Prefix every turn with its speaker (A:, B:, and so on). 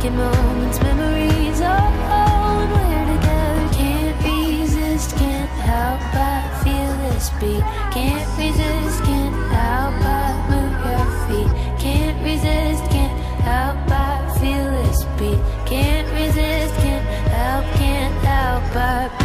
A: making moments, memories. Oh, and we're together. Can't resist, can't help but feel this beat. Can't resist, can't help but move your feet. Can't resist, can't help but feel this beat. Can't resist, can't help but